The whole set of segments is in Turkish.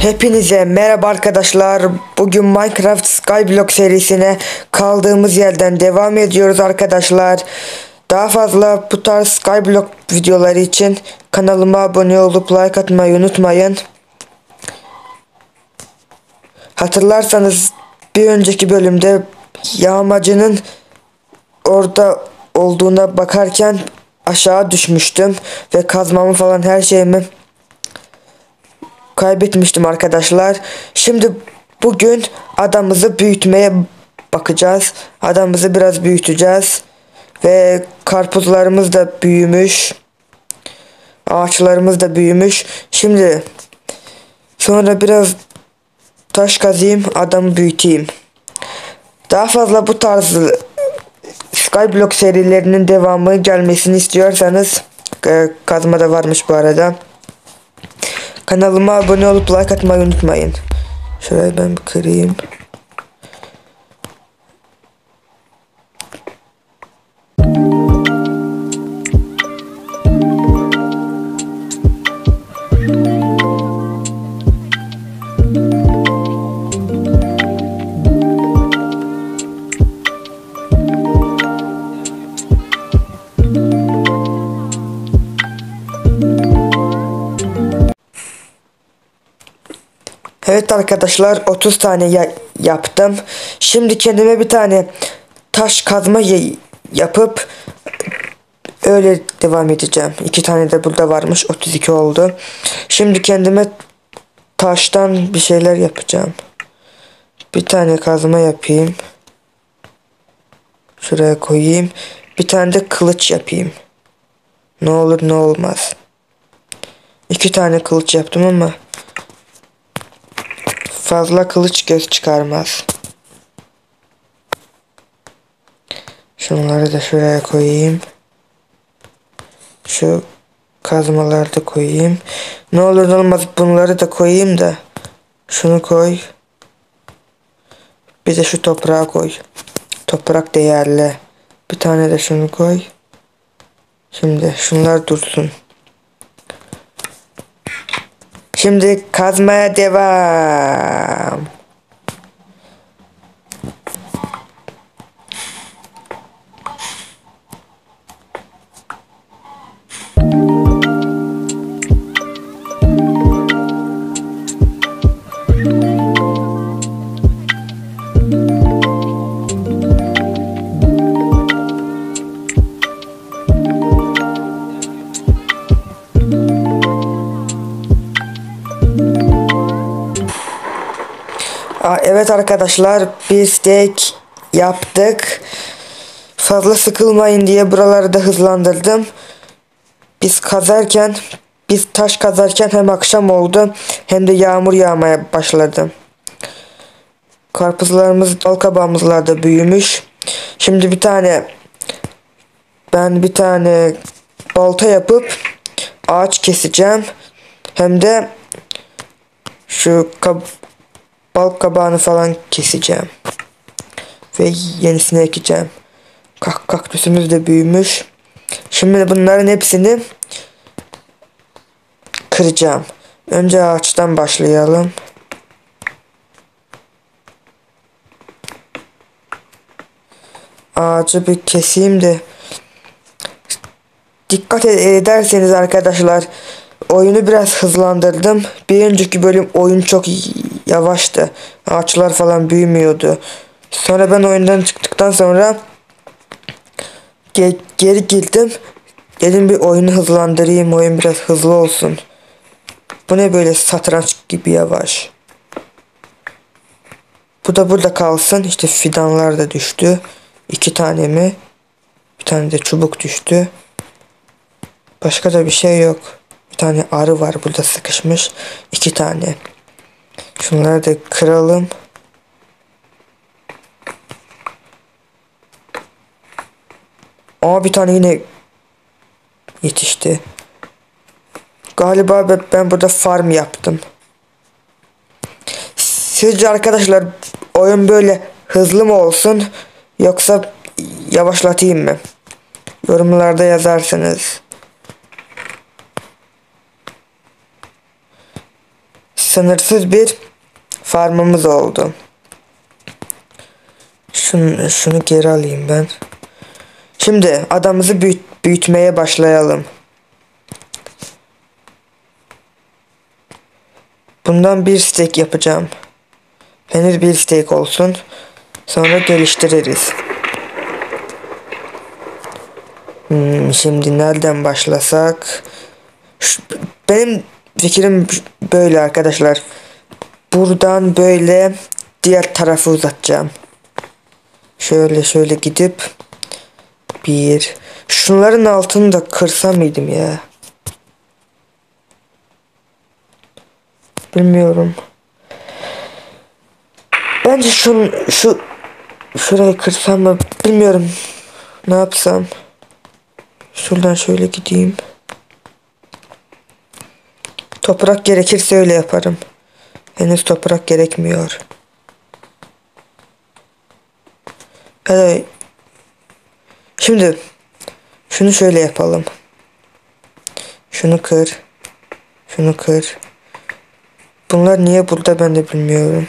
Hepinize merhaba arkadaşlar. Bugün Minecraft Skyblock serisine kaldığımız yerden devam ediyoruz arkadaşlar. Daha fazla bu tarz Skyblock videoları için kanalıma abone olup like atmayı unutmayın. Hatırlarsanız bir önceki bölümde yağmacının orada olduğuna bakarken aşağı düşmüştüm ve kazmamı falan her şeyimi kaybetmiştim arkadaşlar. Şimdi bugün adamımızı büyütmeye bakacağız. Adamımızı biraz büyüteceğiz. Ve karpuzlarımız da büyümüş. Ağaçlarımız da büyümüş. Şimdi sonra biraz taş kazayım, adamı büyüteyim. Daha fazla bu tarz Skyblock serilerinin devamı gelmesini istiyorsanız kazma da varmış bu arada. Kanalıma abone olup like atmayı unutmayın. Şöyle ben bir kırayım. Evet arkadaşlar 30 tane yaptım. Şimdi kendime bir tane taş kazma yapıp öyle devam edeceğim. 2 tane de burada varmış, 32 oldu. Şimdi kendime taştan bir şeyler yapacağım. Bir tane kazma yapayım. Şuraya koyayım. Bir tane de kılıç yapayım. Ne olur ne olmaz. 2 tane kılıç yaptım ama fazla kılıç göz çıkarmaz. Şunları da şuraya koyayım. Şu kazmaları da koyayım. Ne olur ne olmaz bunları da koyayım da. Şunu koy. Bir de şu toprağı koy. Toprak değerli. Bir tane de şunu koy. Şimdi şunlar dursun. Şimdi kazmaya devam. Evet arkadaşlar, biz tek yaptık. Fazla sıkılmayın diye buraları da hızlandırdım. Biz taş kazarken hem akşam oldu hem de yağmur yağmaya başladı. Karpuzlarımız, bal kabağımızlar da büyümüş. Şimdi ben bir tane balta yapıp ağaç keseceğim. Hem de şu bal kabağını falan keseceğim. Ve yenisini ekeceğim. Kaktüsümüz de büyümüş. Şimdi bunların hepsini kıracağım. Önce ağaçtan başlayalım. Ağacı bir keseyim de. Dikkat ederseniz arkadaşlar, oyunu biraz hızlandırdım. Bir önceki bölüm oyun çok yavaştı. Ağaçlar falan büyümüyordu. Sonra ben oyundan çıktıktan sonra geri girdim. Dedim bir oyunu hızlandırayım. Oyun biraz hızlı olsun. Bu ne böyle satranç gibi yavaş. Bu da burada kalsın. İşte fidanlar da düştü. 2 tane mi? Bir tane de çubuk düştü. Başka da bir şey yok. Bir tane arı var burada sıkışmış. 2 tane. Şunları da kıralım. Bir tane yine yetişti. Galiba ben burada farm yaptım. Sizce arkadaşlar oyun böyle hızlı mı olsun yoksa yavaşlatayım mı? Yorumlarda yazarsınız. sınırsız bir farmımız oldu. Şunu geri alayım ben. Şimdi adamımızı büyütmeye başlayalım. Bundan bir steak yapacağım. Henüz bir steak olsun. Sonra geliştiririz. Şimdi nereden başlasak? Benim fikrim böyle arkadaşlar. Buradan böyle diğer tarafı uzatacağım. Şöyle gidip şunların altını da kırsam mıydım ya? Bilmiyorum. Bence şurayı kırsam mı? Bilmiyorum. Ne yapsam? Şuradan şöyle gideyim. Toprak gerekirse öyle yaparım. Henüz toprak gerekmiyor. Evet. Şimdi şunu şöyle yapalım. Şunu kır. Şunu kır. Bunlar niye burada ben de bilmiyorum.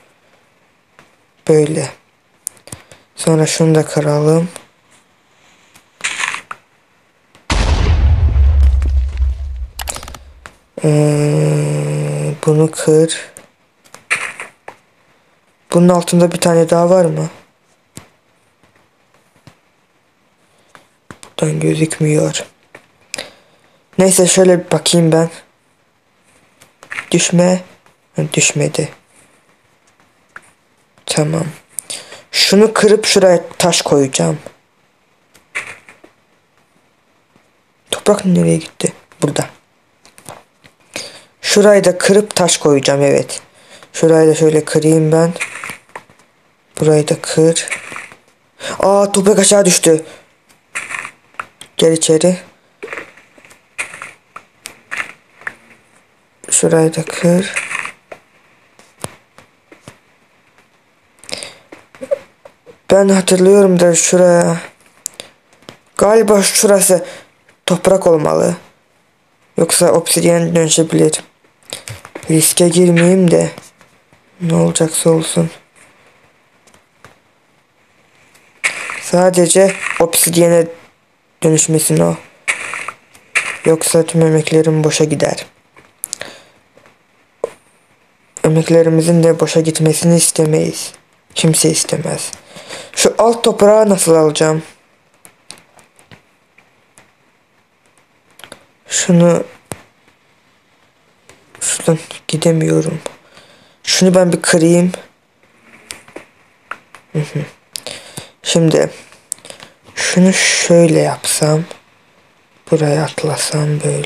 Böyle. Sonra şunu da kıralım. Bunu kır. Bunun altında bir tane daha var mı? Buradan gözükmüyor. Neyse şöyle bir bakayım ben. Düşmedi. Tamam. Şunu kırıp şuraya taş koyacağım. Toprak nereye gitti? Burada. Şurayı da kırıp taş koyacağım, evet. Şurayı da şöyle kırayım ben. Burayı da kır. Aa, toprak aşağı düştü. Gel içeri. Şurayı da kır. Ben hatırlıyorum da şuraya. Galiba şurası toprak olmalı. Yoksa obsidyen dönüşebilir. Riske girmeyeyim de. Ne olacaksa olsun. Sadece obsidyene dönüşmesin o. Yoksa tüm emeklerim boşa gider. Emeklerimizin de boşa gitmesini istemeyiz. Kimse istemez. Şu alt toprağı nasıl alacağım? Şuradan gidemiyorum. Şunu ben bir kırayım. Şimdi şunu şöyle yapsam, buraya atlasam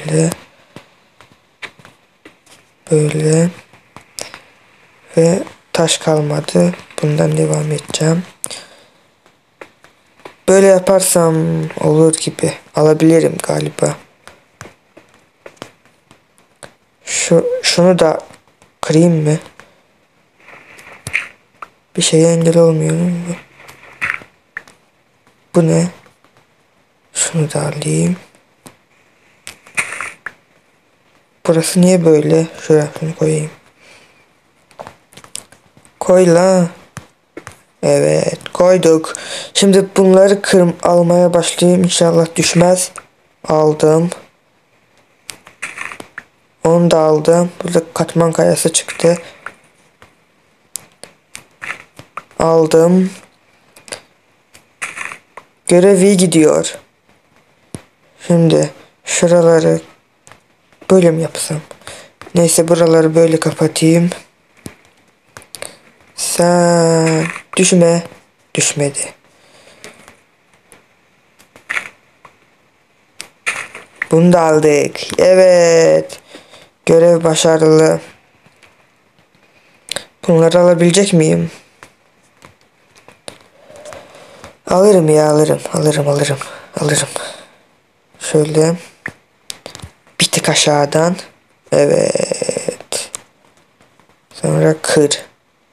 böyle ve taş kalmadı. Bundan devam edeceğim. Böyle yaparsam olur gibi. Alabilirim galiba. Şunu da kırayım mı? Bir şeye engel olmuyor mu? Bu ne? Şunu da alayım. Burası niye böyle? Şuraya şunu koyayım. Koy la. Evet, koyduk. Şimdi bunları almaya başlayayım. İnşallah düşmez. Aldım. Onu da aldım. Burada katman kayası çıktı. Aldım. Görev iyi gidiyor. Şimdi şuraları böyle mi yapsam? Neyse, buraları böyle kapatayım. Sen düşme. Düşmedi. Bunu da aldık. Evet. Görev başarılı. Bunları alabilecek miyim? Alırım ya, alırım. Şöyle. Bir tık aşağıdan. Evet. Sonra kır.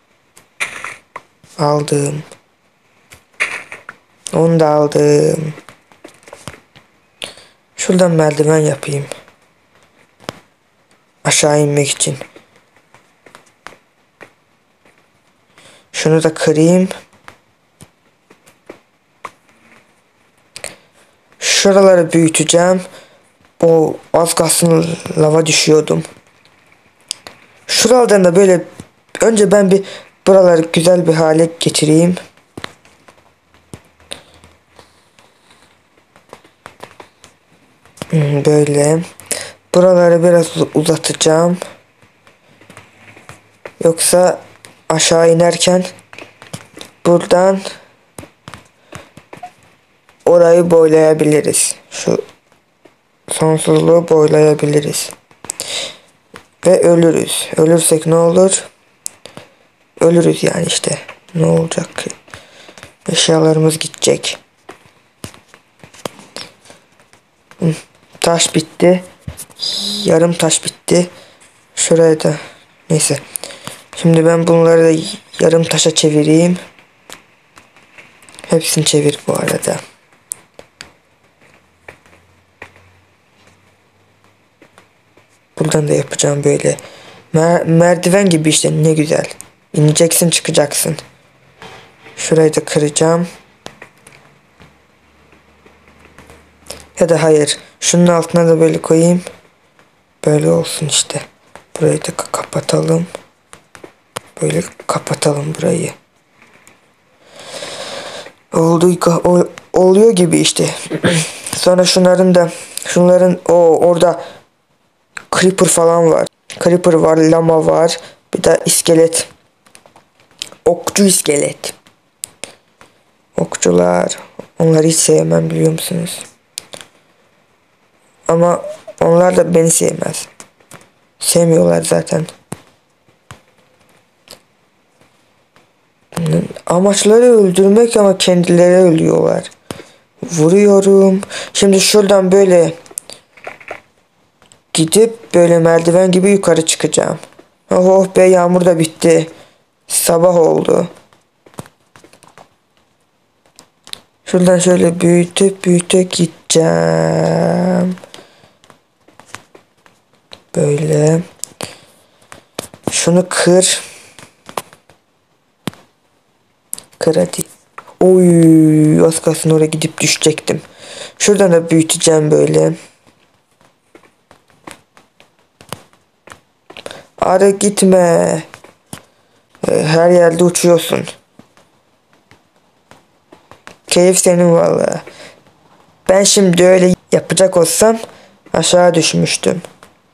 Aldım. Onu da aldım. Şuradan merdiven yapayım. Aşağı inmek için. Şunu da kırayım. Şuraları büyüteceğim. O az kalsın lava düşüyordum. Şuralardan da böyle önce ben bir buraları güzel bir hale getireyim. Böyle. Buraları biraz uzatacağım. Yoksa aşağı inerken buradan orayı boylayabiliriz. Şu sonsuzluğu boylayabiliriz. Ve ölürüz. Ölürsek ne olur? Ölürüz yani işte. Ne olacak ki? Eşyalarımız gidecek. Taş bitti. Yarım taş bitti. Şuraya da. Neyse. Şimdi ben bunları da yarım taşa çevireyim. Hepsini çevir bu arada. Buradan da yapacağım böyle. Merdiven gibi işte, ne güzel. İneceksin, çıkacaksın. Şurayı da kıracağım. Ya da hayır. Şunun altına da böyle koyayım. Böyle olsun işte. Burayı da kapatalım. Böyle kapatalım burayı. Oluyor gibi işte. Sonra şunların orada creeper falan var. Creeper var, lama var. Bir de iskelet. Okçu iskelet. Okçular. Onları hiç sevmem, biliyor musunuz? Ama onlar da beni sevmez. Sevmiyorlar zaten. Amaçları öldürmek ama kendileri ölüyorlar. Vuruyorum. Şimdi şuradan böyle gidip böyle merdiven gibi yukarı çıkacağım. Oh be, yağmur da bitti. Sabah oldu. Şuradan şöyle büyüte gideceğim. Böyle. Şunu kır. Kır hadi. Oy, az kalsın oraya gidip düşecektim. Şuradan da büyüteceğim böyle. Arı gitme. Her yerde uçuyorsun. Keyif senin vallahi. Ben şimdi öyle yapacak olsam aşağı düşmüştüm.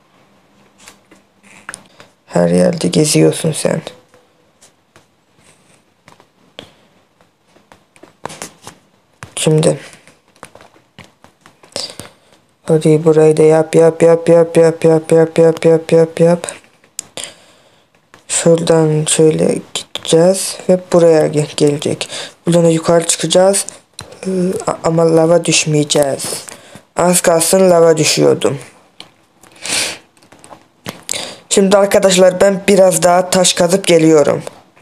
Her yerde geziyorsun sen. Şimdi. Hadi burayı da yap. Şuradan şöyle gideceğiz ve buraya gelecek. Buradan da yukarı çıkacağız. Ama lava düşmeyeceğiz. Az kalsın lava düşüyordum. Şimdi arkadaşlar ben biraz daha taş kazıp geliyorum.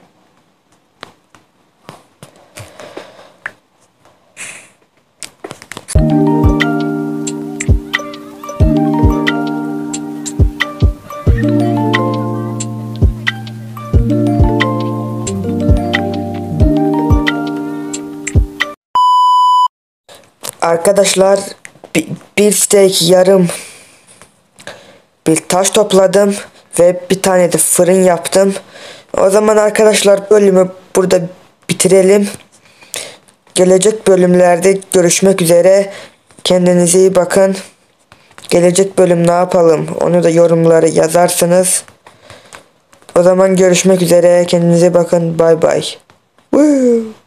Arkadaşlar bir steak yarım bir taş topladım ve bir tane de fırın yaptım. O zaman arkadaşlar bölümü burada bitirelim. Gelecek bölümlerde görüşmek üzere. Kendinize iyi bakın. Gelecek bölüm ne yapalım? Onu da yorumlara yazarsınız. O zaman görüşmek üzere. Kendinize bakın. Bay bay.